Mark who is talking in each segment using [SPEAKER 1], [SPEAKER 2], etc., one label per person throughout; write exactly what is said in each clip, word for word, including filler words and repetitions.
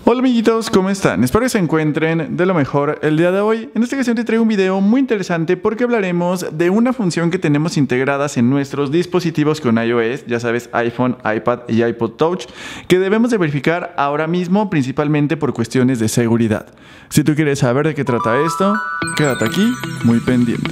[SPEAKER 1] Hola amiguitos, ¿cómo están? Espero que se encuentren de lo mejor el día de hoy. En esta ocasión te traigo un video muy interesante porque hablaremos de una función que tenemos integradas en nuestros dispositivos con iOS, ya sabes, iPhone, iPad y iPod Touch, que debemos de verificar ahora mismo principalmente por cuestiones de seguridad. Si tú quieres saber de qué trata esto, quédate aquí muy pendiente.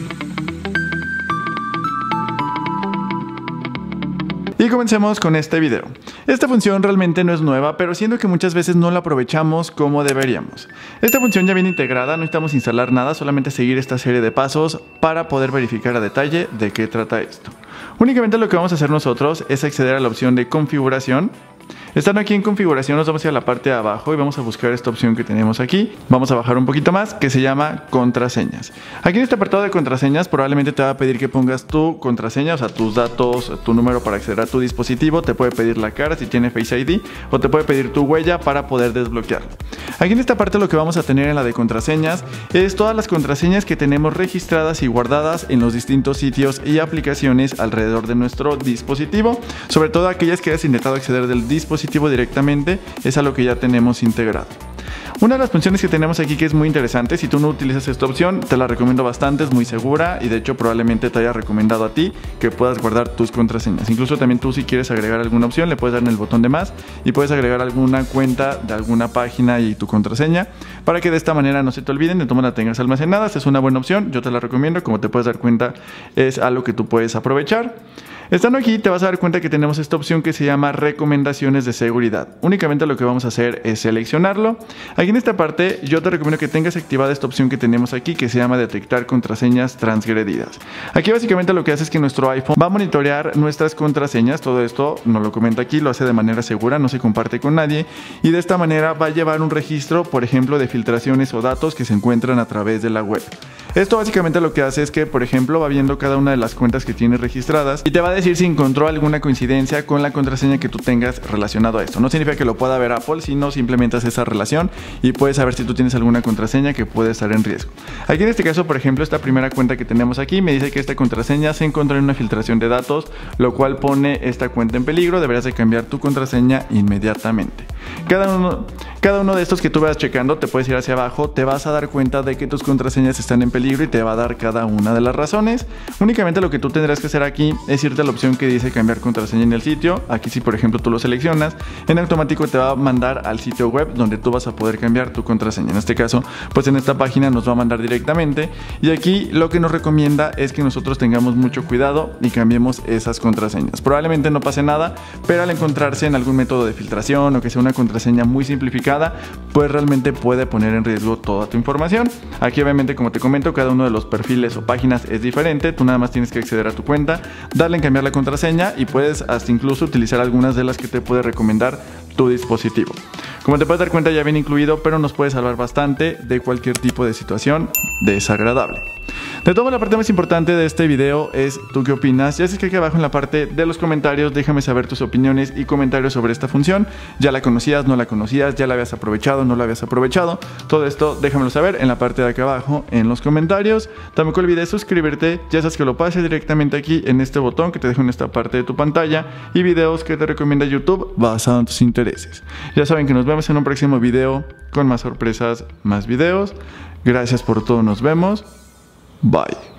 [SPEAKER 1] Y comencemos con este video. Esta función realmente no es nueva, pero siento que muchas veces no la aprovechamos como deberíamos. Esta función ya viene integrada, no necesitamos instalar nada, solamente seguir esta serie de pasos para poder verificar a detalle de qué trata esto. Únicamente lo que vamos a hacer nosotros es acceder a la opción de configuración. Estando aquí en configuración nos vamos a ir a la parte de abajo y vamos a buscar esta opción que tenemos aquí. Vamos a bajar un poquito más, que se llama contraseñas. Aquí en este apartado de contraseñas probablemente te va a pedir que pongas tu contraseña, o sea tus datos, tu número para acceder a tu dispositivo. Te puede pedir la cara si tiene Face I D o te puede pedir tu huella para poder desbloquearlo. Aquí en esta parte lo que vamos a tener en la de contraseñas es todas las contraseñas que tenemos registradas y guardadas en los distintos sitios y aplicaciones alrededor de nuestro dispositivo, sobre todo aquellas que hayas intentado acceder del dispositivo directamente, es a lo que ya tenemos integrado. Una de las funciones que tenemos aquí que es muy interesante, si tú no utilizas esta opción, te la recomiendo bastante, es muy segura y de hecho probablemente te haya recomendado a ti que puedas guardar tus contraseñas. Incluso también tú, si quieres agregar alguna opción, le puedes dar en el botón de más y puedes agregar alguna cuenta de alguna página y tu contraseña para que de esta manera no se te olviden, de todas la tengas almacenadas. Es una buena opción, yo te la recomiendo, como te puedes dar cuenta es algo que tú puedes aprovechar. Estando aquí te vas a dar cuenta que tenemos esta opción que se llama recomendaciones de seguridad. Únicamente lo que vamos a hacer es seleccionarlo. Aquí en esta parte yo te recomiendo que tengas activada esta opción que tenemos aquí que se llama detectar contraseñas transgredidas. Aquí básicamente lo que hace es que nuestro iPhone va a monitorear nuestras contraseñas. Todo esto nos lo comenta aquí, lo hace de manera segura, no se comparte con nadie y de esta manera va a llevar un registro, por ejemplo, de filtraciones o datos que se encuentran a través de la web. Esto básicamente lo que hace es que, por ejemplo, va viendo cada una de las cuentas que tienes registradas y te va a decir si encontró alguna coincidencia con la contraseña que tú tengas relacionado a esto. No significa que lo pueda ver Apple, sino simplemente hace esa relación y puedes saber si tú tienes alguna contraseña que puede estar en riesgo. Aquí en este caso, por ejemplo, esta primera cuenta que tenemos aquí me dice que esta contraseña se encontró en una filtración de datos, lo cual pone esta cuenta en peligro. Deberías de cambiar tu contraseña inmediatamente. Cada uno, cada uno de estos que tú vas checando, te puedes ir hacia abajo, te vas a dar cuenta de que tus contraseñas están en peligro y te va a dar cada una de las razones. Únicamente lo que tú tendrás que hacer aquí es irte a la opción que dice cambiar contraseña en el sitio. Aquí si por ejemplo tú lo seleccionas, en automático te va a mandar al sitio web donde tú vas a poder cambiar tu contraseña. En este caso, pues en esta página nos va a mandar directamente y aquí lo que nos recomienda es que nosotros tengamos mucho cuidado y cambiemos esas contraseñas. Probablemente no pase nada, pero al encontrarse en algún método de filtración o que sea una contraseña muy simplificada, pues realmente puede poner en riesgo toda tu información. Aquí obviamente, como te comento, cada uno de los perfiles o páginas es diferente. Tú nada más tienes que acceder a tu cuenta, darle en cambiar la contraseña y puedes hasta incluso utilizar algunas de las que te puede recomendar tu dispositivo. Como te puedes dar cuenta, ya viene incluido, pero nos puede salvar bastante de cualquier tipo de situación desagradable. De todo, la parte más importante de este video es tú qué opinas. Ya sabes que aquí abajo en la parte de los comentarios déjame saber tus opiniones y comentarios sobre esta función. ¿Ya la conocías, no la conocías? ¿Ya la habías aprovechado, no la habías aprovechado? Todo esto déjamelo saber en la parte de acá abajo en los comentarios. Tampoco olvides suscribirte, ya sabes que lo pases directamente aquí en este botón que te dejo en esta parte de tu pantalla y videos que te recomienda YouTube basado en tus intereses. Ya saben que nos vemos en un próximo video con más sorpresas, más videos. Gracias por todo, nos vemos. Bye.